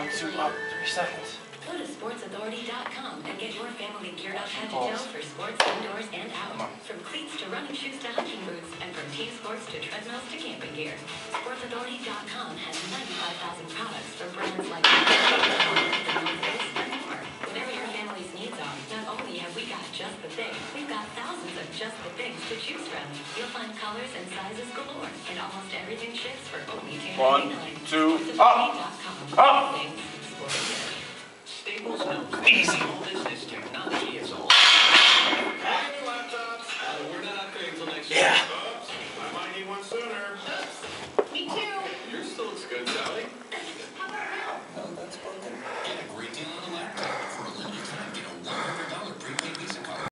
1, 2, up, 3 seconds. Go to sportsauthority.com and get your family geared up head to toe for sports indoors and out. From cleats to running shoes to hiking boots, and from team sports to treadmills to camping gear. Sportsauthority.com has 95,000 products from brands like The North Face and more. Whatever your family's needs are, not only have we got just the thing, we've got thousands of just the things to choose from. You'll find colors and sizes galore, and almost everything ships for only $2.99. 1, 2, up! Up! Things sports. Staples knows Easy. small business technology